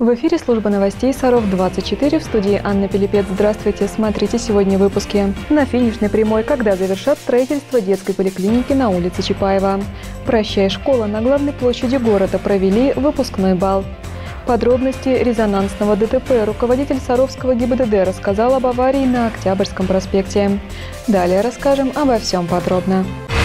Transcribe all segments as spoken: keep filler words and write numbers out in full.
В эфире служба новостей Саров двадцать четыре, в студии Анна Пилипец. Здравствуйте, смотрите сегодня в выпуске. На финишной прямой, когда завершат строительство детской поликлиники на улице Чапаева. «Прощай, школа» на главной площади города провели выпускной бал. Подробности резонансного ДТП руководитель Саровского ГИБДД рассказал об аварии на Октябрьском проспекте. Далее расскажем обо всем подробно.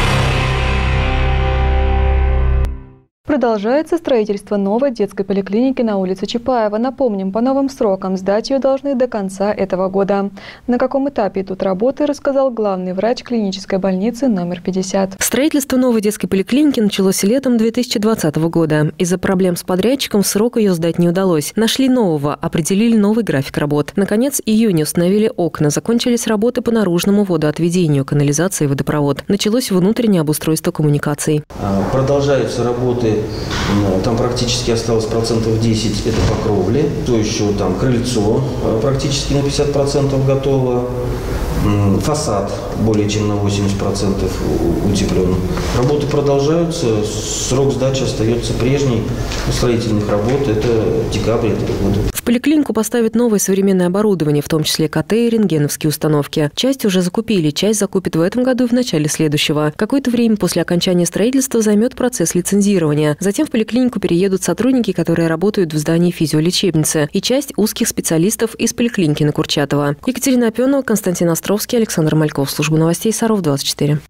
Продолжается строительство новой детской поликлиники на улице Чапаева. Напомним, по новым срокам сдать ее должны до конца этого года. На каком этапе идут работы, рассказал главный врач клинической больницы номер пятьдесят. Строительство новой детской поликлиники началось летом две тысячи двадцатого года. Из-за проблем с подрядчиком в срок ее сдать не удалось. Нашли нового, определили новый график работ. Наконец, в июне установили окна. Закончились работы по наружному водоотведению, канализации и водопровод. Началось внутреннее обустройство коммуникаций. Продолжаются работы. Там практически осталось процентов десять, это по кровле. То еще там крыльцо практически на пятьдесят процентов готово. Фасад более чем на восемьдесят процентов утеплен. Работы продолжаются, срок сдачи остается прежний. Строительных работ это декабрь этого года. В поликлинику поставят новое современное оборудование, в том числе КТ и рентгеновские установки. Часть уже закупили, часть закупят в этом году и в начале следующего. Какое-то время после окончания строительства займет процесс лицензирования. Затем в поликлинику переедут сотрудники, которые работают в здании физиолечебницы, и часть узких специалистов из поликлиники на Курчатова. Екатерина Опенова, Константин Островский, Александр Мальков. Служба новостей Саров двадцать четыре.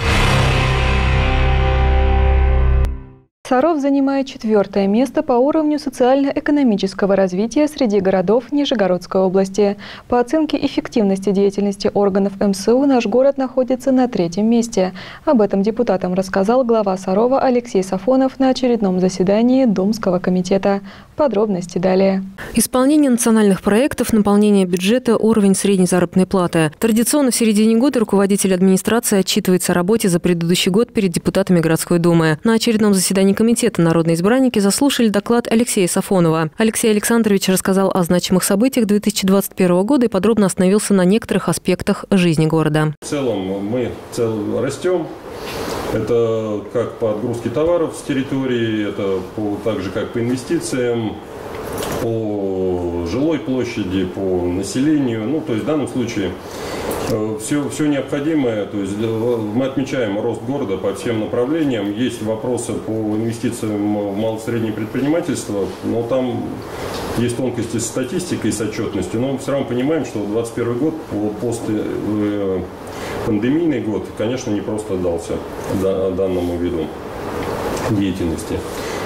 Саров занимает четвертое место по уровню социально-экономического развития среди городов Нижегородской области. По оценке эффективности деятельности органов эм эс у наш город находится на третьем месте. Об этом депутатам рассказал глава Сарова Алексей Сафонов на очередном заседании Думского комитета. Подробности далее. Исполнение национальных проектов, наполнение бюджета, уровень средней заработной платы. Традиционно в середине года руководитель администрации отчитывается о работе за предыдущий год перед депутатами городской думы. На очередном заседании комитета народные избранники заслушали доклад Алексея Сафонова. Алексей Александрович рассказал о значимых событиях две тысячи двадцать первого года и подробно остановился на некоторых аспектах жизни города. В целом мы цел растем. Это как по отгрузке товаров с территории, это по, так же как по инвестициям, по жилой площади, по населению. Ну, то есть в данном случае все, все необходимое. То есть мы отмечаем рост города по всем направлениям. Есть вопросы по инвестициям в малое-среднее предпринимательство, но там есть тонкости с статистикой и с отчетностью. Но мы все равно понимаем, что двадцать первый год, постпандемийный год, конечно, не просто дался данному виду деятельности.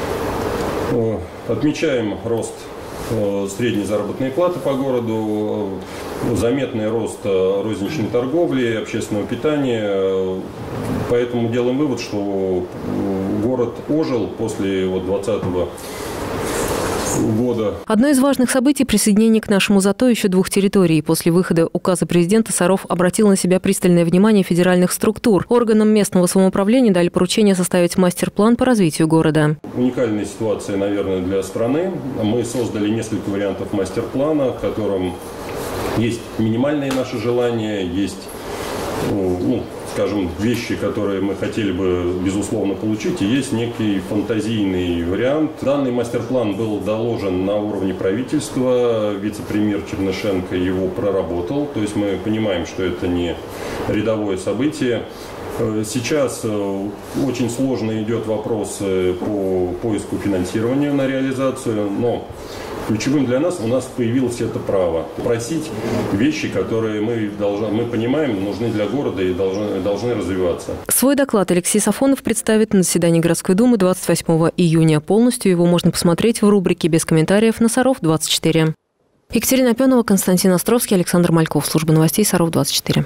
Отмечаем рост средней заработной платы по городу, заметный рост розничной торговли, общественного питания. Поэтому делаем вывод, что город ожил после вот двадцатого года. Одно из важных событий – присоединение к нашему ЗАТО еще двух территорий. После выхода указа президента Саров обратил на себя пристальное внимание федеральных структур. Органам местного самоуправления дали поручение составить мастер-план по развитию города. Уникальная ситуация, наверное, для страны. Мы создали несколько вариантов мастер-плана, в котором есть минимальные наши желания, есть, ну, скажем, вещи, которые мы хотели бы, безусловно, получить, и есть некий фантазийный вариант. Данный мастер-план был доложен на уровне правительства, вице-премьер Чернышенко его проработал, то есть мы понимаем, что это не рядовое событие. Сейчас очень сложно идет вопрос по поиску финансирования на реализацию, но ключевым для нас у нас появилось это право просить вещи, которые мы, должны, мы понимаем, нужны для города и должны, должны развиваться. Свой доклад Алексей Сафонов представит на заседании городской думы двадцать восьмого июня. Полностью его можно посмотреть в рубрике «Без комментариев» на Саров двадцать четыре. Екатерина Опенова, Константин Островский, Александр Мальков. Служба новостей Саров двадцать четыре.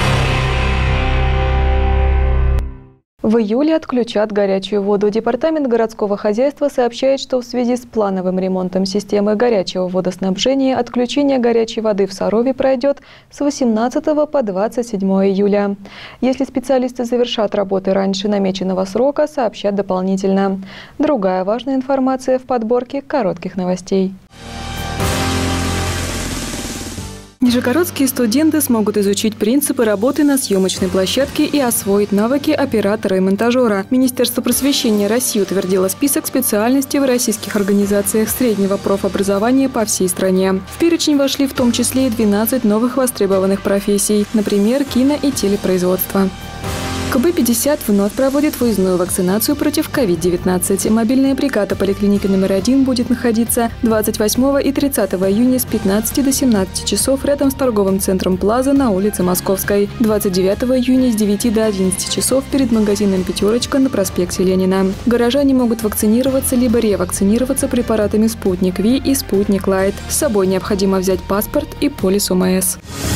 В июле отключат горячую воду. Департамент городского хозяйства сообщает, что в связи с плановым ремонтом системы горячего водоснабжения отключение горячей воды в Сарове пройдет с восемнадцатого по двадцать седьмое июля. Если специалисты завершат работы раньше намеченного срока, сообщат дополнительно. Другая важная информация в подборке коротких новостей. Нижегородские студенты смогут изучить принципы работы на съемочной площадке и освоить навыки оператора и монтажера. Министерство просвещения России утвердило список специальностей в российских организациях среднего профобразования по всей стране. В перечень вошли в том числе и двенадцать новых востребованных профессий, например, кино и телепроизводство. ка бэ пятьдесят вновь проводит выездную вакцинацию против ковид девятнадцать. Мобильная бригада поликлиники номер один будет находиться двадцать восьмого и тридцатого июня с пятнадцати до семнадцати часов рядом с торговым центром «Плаза» на улице Московской. двадцать девятого июня с девяти до одиннадцати часов перед магазином «Пятерочка» на проспекте Ленина. Горожане могут вакцинироваться либо ревакцинироваться препаратами «Спутник Ви» и «Спутник Лайт». С собой необходимо взять паспорт и полис о эм эс.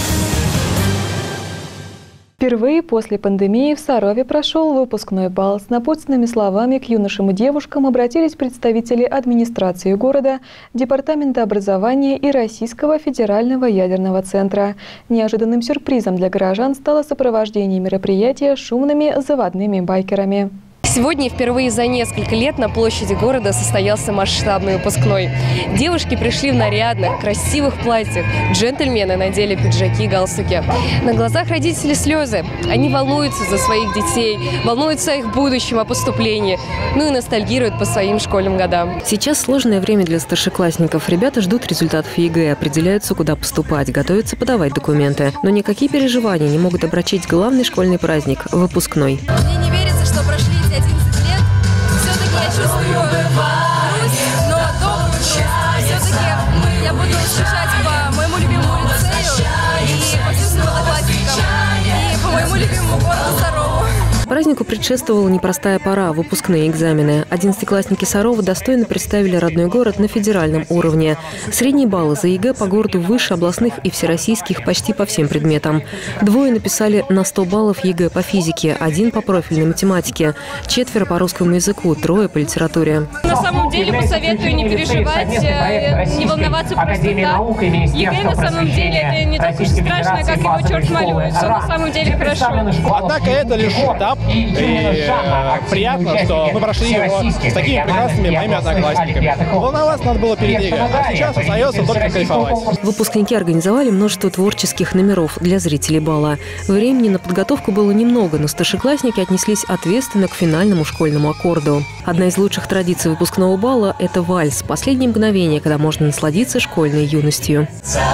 Впервые после пандемии в Сарове прошел выпускной бал. С напутственными словами к юношам и девушкам обратились представители администрации города, Департамента образования и Российского федерального ядерного центра. Неожиданным сюрпризом для горожан стало сопровождение мероприятия шумными заводными байкерами. Сегодня впервые за несколько лет на площади города состоялся масштабный выпускной. Девушки пришли в нарядных, красивых платьях, джентльмены надели пиджаки и галстуки. На глазах родителей слезы. Они волнуются за своих детей, волнуются о их будущем, о поступлении, ну и ностальгируют по своим школьным годам. Сейчас сложное время для старшеклассников. Ребята ждут результатов ЕГЭ, определяются, куда поступать, готовятся подавать документы. Но никакие переживания не могут омрачить главный школьный праздник – выпускной. Мне не верится, что прошли эти одиннадцать лет. Все-таки я чувствую грусть, но добрую грусть. Все-таки я буду скучать по моему любимому лицею и по всем своим одноклассникам, и по моему любимому городу Сарову. Празднику предшествовала непростая пора – выпускные экзамены. Одиннадцатиклассники Сарова достойно представили родной город на федеральном уровне. Средние баллы за ЕГЭ по городу выше областных и всероссийских почти по всем предметам. Двое написали на сто баллов ЕГЭ по физике, один по профильной математике, четверо по русскому языку, трое по литературе. На самом деле посоветую не переживать, не волноваться просто так. ЕГЭ на самом деле это не так уж страшно, как его черт малюет. Все на самом деле хорошо. Однако это лишь этап. И э, приятно, что мы прошли его с такими прекрасными моими одноклассниками. Волноваться надо было перед ЕГЭ, а сейчас остается только кайфовать. Выпускники организовали множество творческих номеров для зрителей бала. Времени на подготовку было немного, но старшеклассники отнеслись ответственно к финальному школьному аккорду. Одна из лучших традиций выпускного бала – это вальс. Последнее мгновение, когда можно насладиться школьной юностью.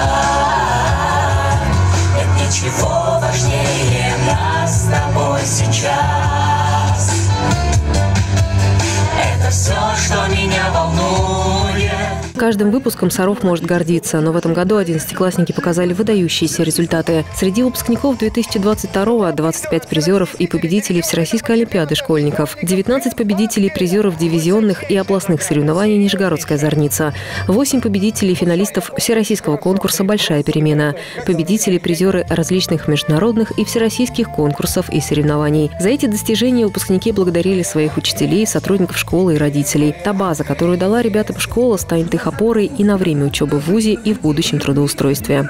Ничего важнее нас с тобой сейчас. Это все, что меня волнует. Каждым выпуском Саров может гордиться, но в этом году одиннадцатиклассники показали выдающиеся результаты. Среди выпускников две тысячи двадцать второго – двадцать пять призеров и победителей Всероссийской олимпиады школьников, девятнадцать победителей и призеров дивизионных и областных соревнований «Нижегородская зорница», восемь победителей и финалистов Всероссийского конкурса «Большая перемена», победители и призеры различных международных и всероссийских конкурсов и соревнований. За эти достижения выпускники благодарили своих учителей, сотрудников школы и родителей. Та база, которую дала ребятам школа, станет их опорой и на время учебы в вузе, и в будущем трудоустройстве.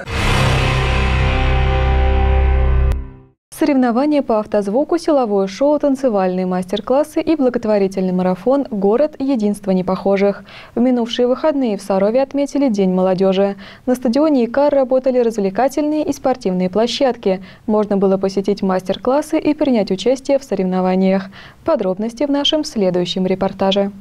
Соревнования по автозвуку, силовое шоу, танцевальные мастер-классы и благотворительный марафон «Город. Единство непохожих». В минувшие выходные в Сарове отметили День молодежи. На стадионе ИКАР работали развлекательные и спортивные площадки. Можно было посетить мастер-классы и принять участие в соревнованиях. Подробности в нашем следующем репортаже.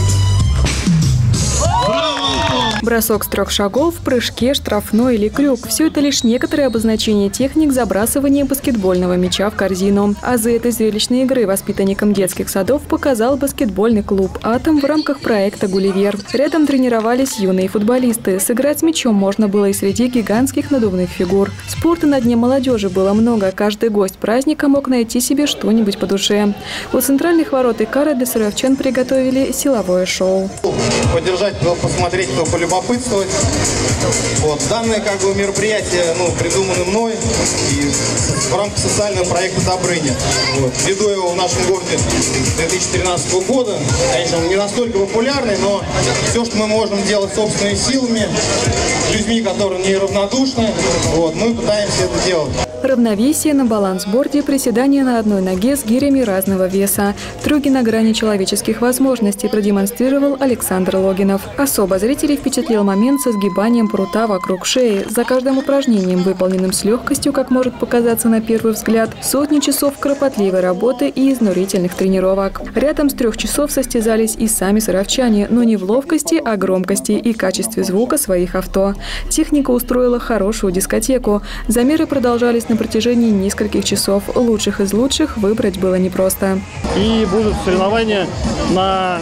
Бросок с трех шагов, прыжке, штрафной или крюк – все это лишь некоторые обозначения техник забрасывания баскетбольного мяча в корзину. Азы этой зрелищной игры воспитанникам детских садов показал баскетбольный клуб «Атом» в рамках проекта «Гулливер». Рядом тренировались юные футболисты. Сыграть с мячом можно было и среди гигантских надувных фигур. Спорта на Дне молодежи было много. Каждый гость праздника мог найти себе что-нибудь по душе. У центральных ворот ИКАРа для саровчан приготовили силовое шоу. Поддержать, посмотреть, полюбопытствовать. Вот. Данное как бы мероприятие ну, придумано мной и в рамках социального проекта «Добрыня». Вот. Веду его в нашем городе с две тысячи тринадцатого года. Конечно, он не настолько популярный, но все, что мы можем делать собственными силами, людьми, которые неравнодушны, вот, мы пытаемся это делать. Равновесие на балансборде, приседания на одной ноге с гирями разного веса. Трюки на грани человеческих возможностей продемонстрировал Александр Логинов. Особо зрителей впечатлил момент со сгибанием прута вокруг шеи. За каждым упражнением, выполненным с легкостью, как может показаться на первый взгляд, сотни часов кропотливой работы и изнурительных тренировок. Рядом с трех часов состязались и сами саровчане, но не в ловкости, а громкости и качестве звука своих авто. Техника устроила хорошую дискотеку. Замеры продолжались на протяжении нескольких часов. Лучших из лучших выбрать было непросто. И будут соревнования на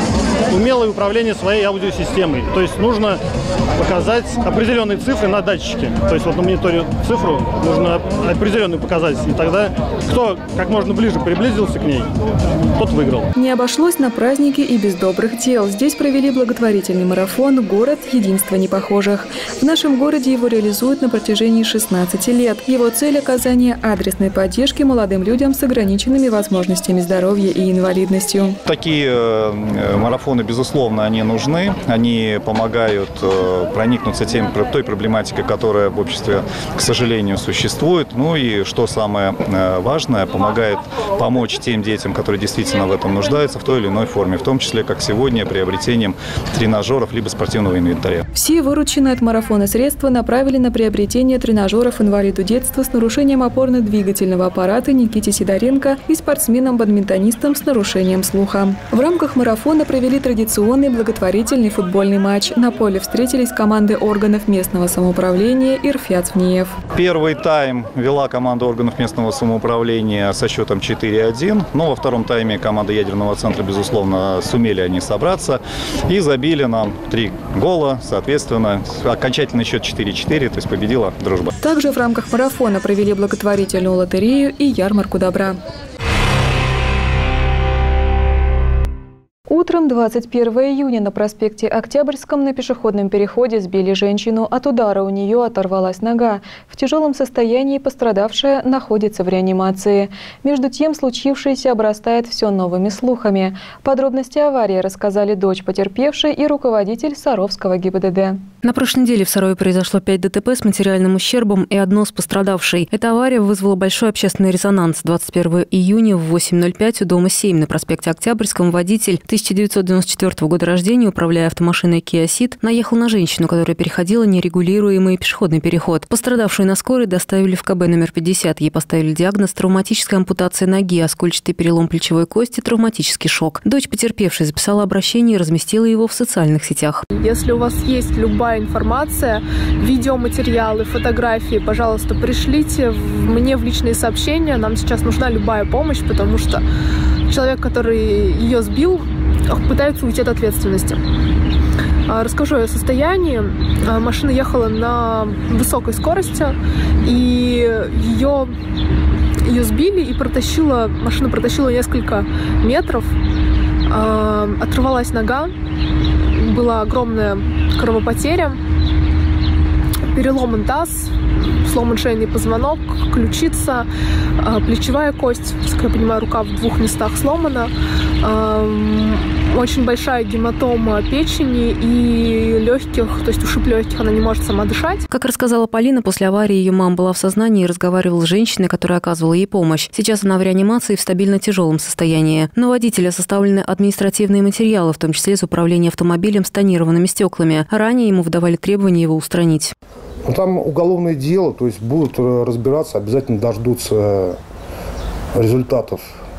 умелое управление своей аудиосистемой. То есть нужно показать определенные цифры на датчике. То есть вот на мониторе цифру нужно определенную показать. И тогда кто как можно ближе приблизился к ней, тот выиграл. Не обошлось на праздники и без добрых дел. Здесь провели благотворительный марафон «Город. Единство непохожих». В нашем городе его реализуют на протяжении шестнадцати лет. Его цель – оказание адресной поддержки молодым людям с ограниченными возможностями здоровья и инвалидностью. Такие марафоны, безусловно, они нужны. Они помогают проникнуться тем, той проблематикой, которая в обществе, к сожалению, существует. Ну и, что самое важное, помогает помочь тем детям, которые действительно в этом нуждаются, в той или иной форме, в том числе, как сегодня, приобретением тренажеров либо спортивного инвентаря. Все вырученные от марафона средства направили на приобретение тренажеров инвалиду детства с нарушением опорно-двигательного аппарата Никите Сидоренко и спортсменам-бадминтонистам с нарушением слуха. В рамках марафона провели традиционный благотворительный футбольный матч. На поле встретились команды органов местного самоуправления «Ирфят-Вниев». Первый тайм вела команда органов местного самоуправления со счетом четыре один. Но во втором тайме команда ядерного центра, безусловно, сумели они собраться и забили нам три гола. Соответственно, окончательный счет четыре четыре, то есть победила дружба. Также в рамках марафона провели благотворительную лотерею и ярмарку добра. Утром двадцать первого июня на проспекте Октябрьском на пешеходном переходе сбили женщину. От удара у нее оторвалась нога. В тяжелом состоянии пострадавшая находится в реанимации. Между тем, случившееся обрастает все новыми слухами. Подробности аварии рассказали дочь потерпевшей и руководитель Саровского ГИБДД. На прошлой неделе в Сарове произошло пять ДТП с материальным ущербом и одно с пострадавшей. Эта авария вызвала большой общественный резонанс. двадцать первого июня в восемь ноль пять у дома семь на проспекте Октябрьском водитель тысяча девятьсот девяносто четвёртого года рождения, управляя автомашиной Kia Ceed, наехал на женщину, которая переходила нерегулируемый пешеходный переход. Пострадавшую на скорой доставили в ка бэ номер пятьдесят. Ей поставили диагноз травматическая ампутация ноги, оскольчатый перелом плечевой кости, травматический шок. Дочь потерпевшей записала обращение и разместила его в социальных сетях. Если у вас есть любая информация, видеоматериалы, фотографии, пожалуйста, пришлите мне в личные сообщения. Нам сейчас нужна любая помощь, потому что человек, который ее сбил, пытается уйти от ответственности. Расскажу о состоянии. Машина ехала на высокой скорости, и ее, ее сбили, и протащила, машина протащила несколько метров. Оторвалась нога, была огромная кровопотеря, переломан таз, сломан шейный позвонок, ключица, плечевая кость, как я понимаю, рука в двух местах сломана, очень большая гематома печени и легких, то есть ушиб легких, она не может сама дышать. Как рассказала Полина, после аварии ее мама была в сознании и разговаривала с женщиной, которая оказывала ей помощь. Сейчас она в реанимации в стабильно тяжелом состоянии. На водителя составлены административные материалы, в том числе из управления автомобилем с тонированными стеклами. Ранее ему выдавали требования его устранить. Ну, там уголовное дело, то есть будут разбираться, обязательно дождутся результатов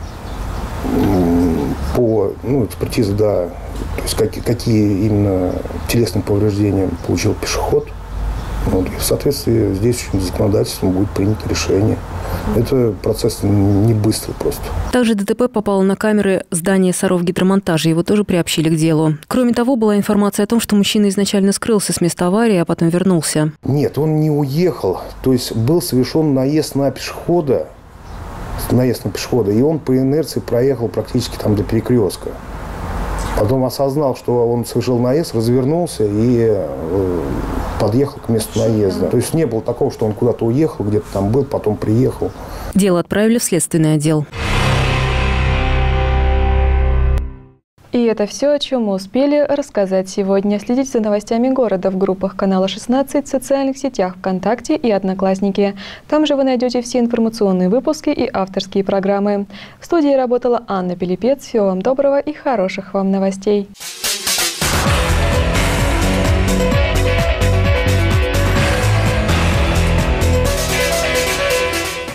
по ну, экспертизе, да, то есть какие, какие именно телесные повреждения получил пешеход. Вот, и в соответствии с действующим законодательством будет принято решение. Это процесс не быстрый просто. Также ДТП попало на камеры здания Саров-Гидромонтажа. Его тоже приобщили к делу. Кроме того, была информация о том, что мужчина изначально скрылся с места аварии, а потом вернулся. Нет, он не уехал. То есть был совершен наезд на пешехода, наезд на пешехода, и он по инерции проехал практически там до перекрестка. Потом осознал, что он совершил наезд, развернулся и э, подъехал к месту наезда. То есть не было такого, что он куда-то уехал, где-то там был, потом приехал. Дело отправили в следственный отдел. И это все, о чем мы успели рассказать сегодня. Следите за новостями города в группах канала шестнадцать, в социальных сетях ВКонтакте и Одноклассники. Там же вы найдете все информационные выпуски и авторские программы. В студии работала Анна Пилипец. Всего вам доброго и хороших вам новостей.